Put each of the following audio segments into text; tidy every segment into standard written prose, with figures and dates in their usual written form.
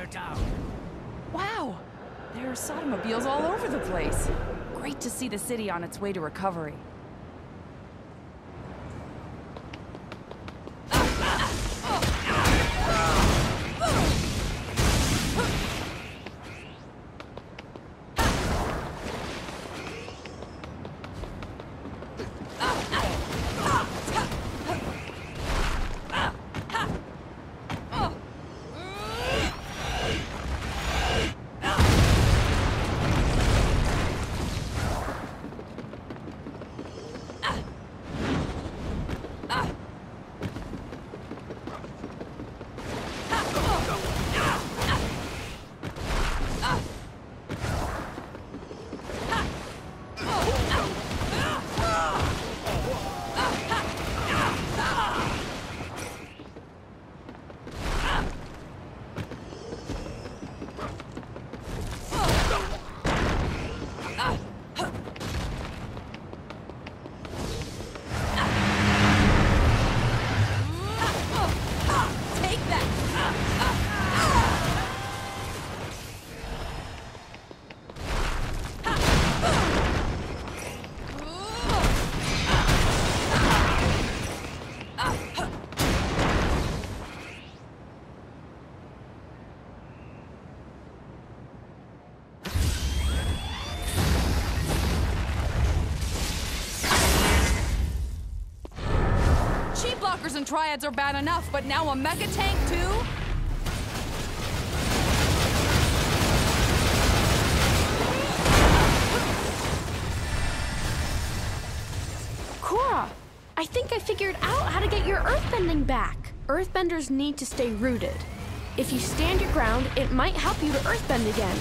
Wow! There are sodomobiles all over the place. Great to see the city on its way to recovery. And triads are bad enough, but now a mecha tank too? Korra, I think I figured out how to get your earthbending back. Earthbenders need to stay rooted. If you stand your ground, it might help you to earthbend again.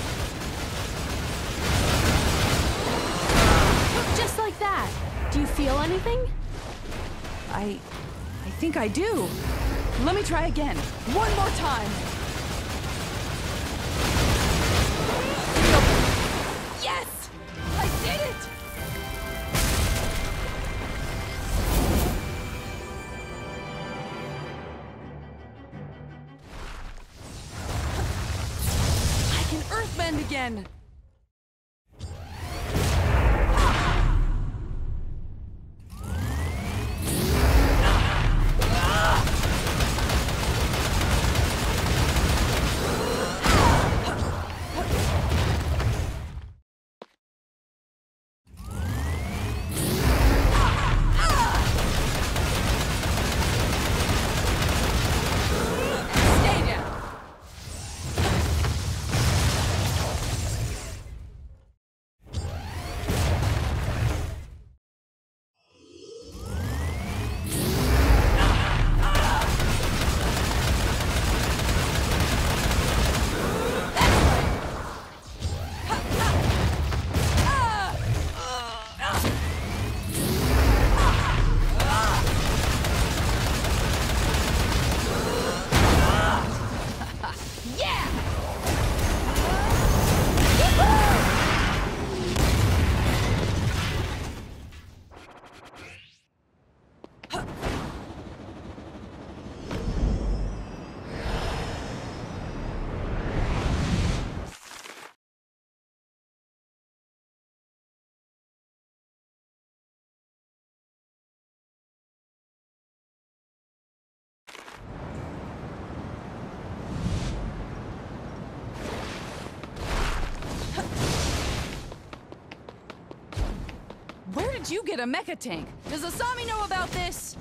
Just like that. Do you feel anything? I think I do. Let me try again. One more time. Yes! I did it! I can earthbend again. Where did you get a mecha tank? Does Asami know about this?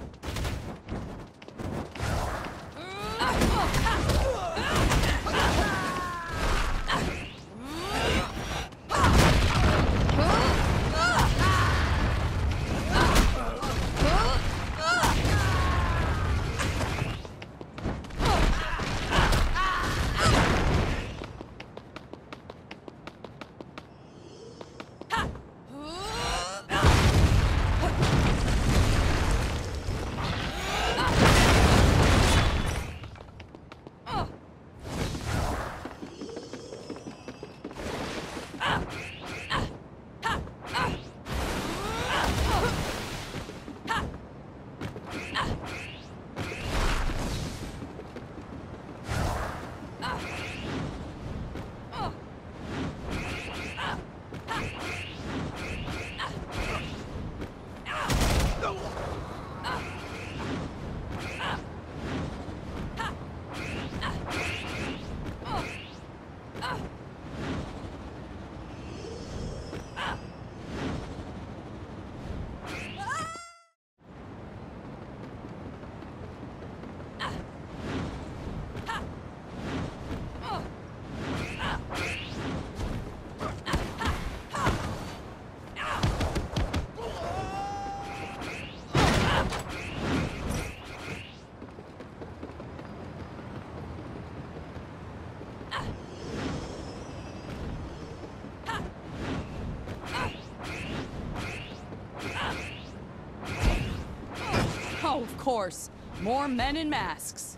course. More men in masks.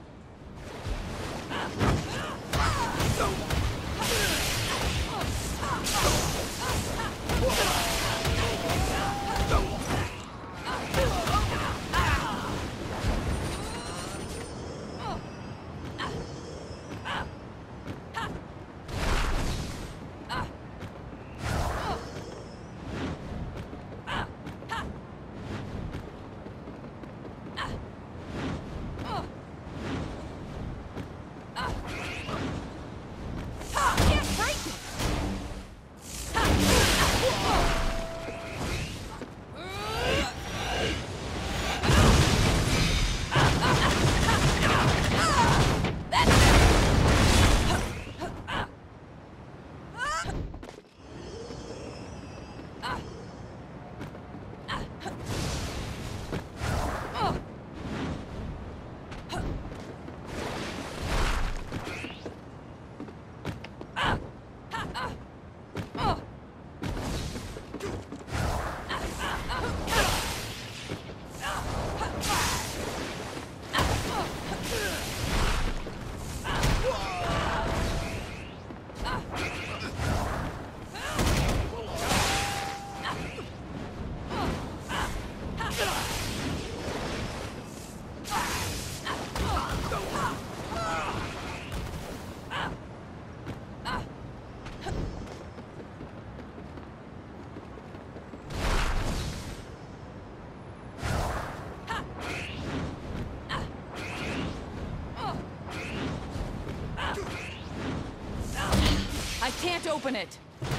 I can't open it.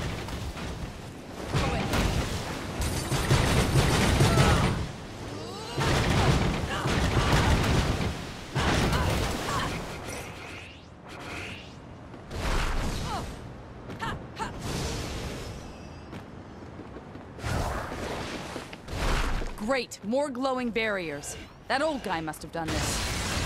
Go in. Great, more glowing barriers. That old guy must have done this.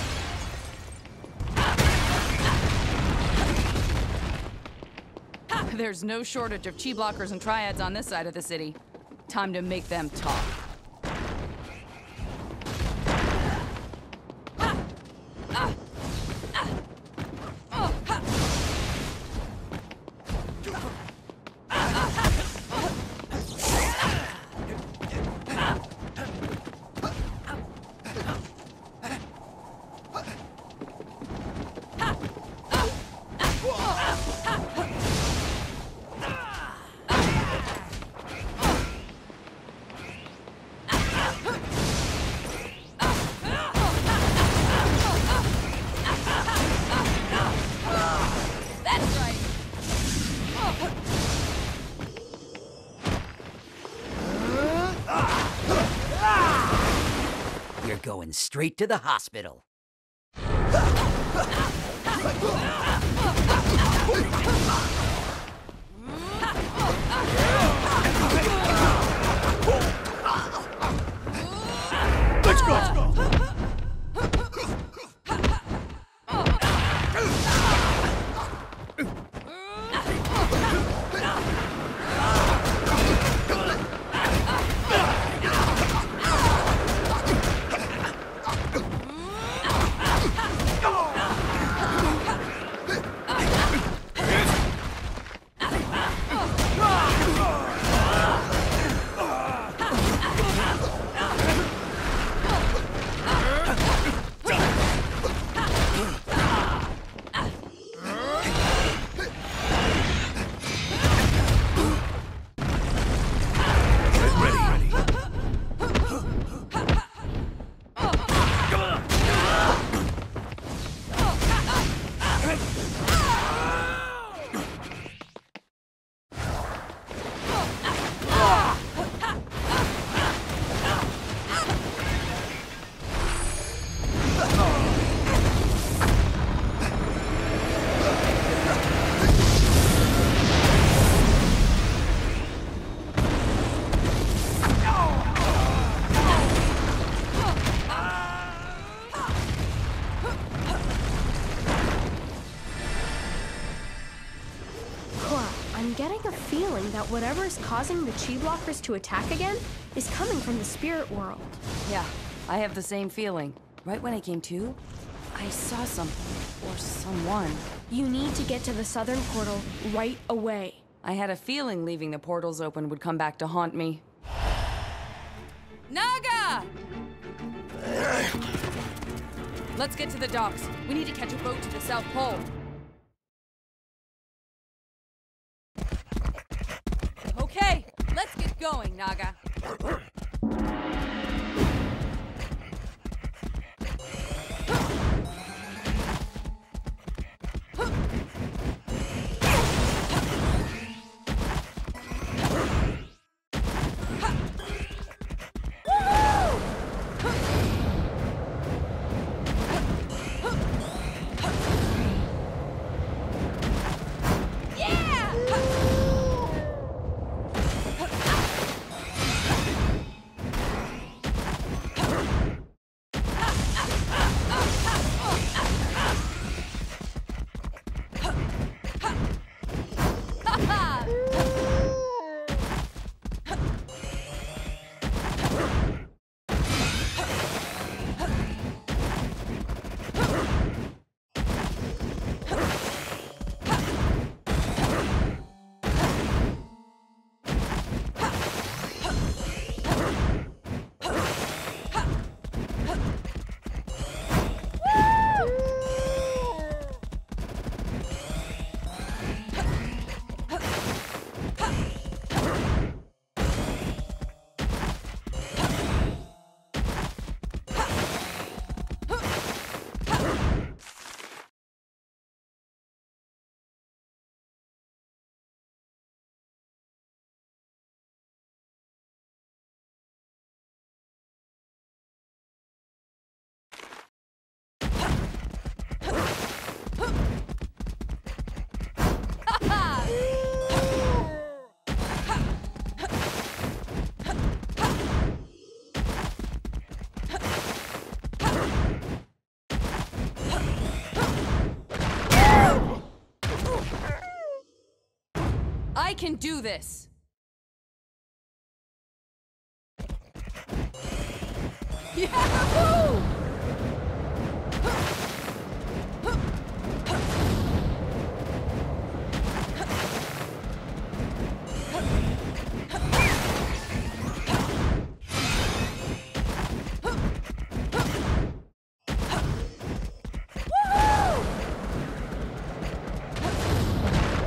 There's no shortage of chi blockers and triads on this side of the city. Time to make them talk. You're going straight to the hospital. Let's go! Let's go! I'm getting a feeling that whatever is causing the chi blockers to attack again is coming from the spirit world. Yeah, I have the same feeling. Right when I came to, I saw something, or someone. You need to get to the southern portal right away. I had a feeling leaving the portals open would come back to haunt me. Naga! Let's get to the docks. We need to catch a boat to the South Pole. Okay, let's get going, Naga. I can do this! Yahoo!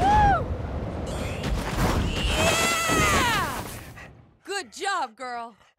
Good job, girl!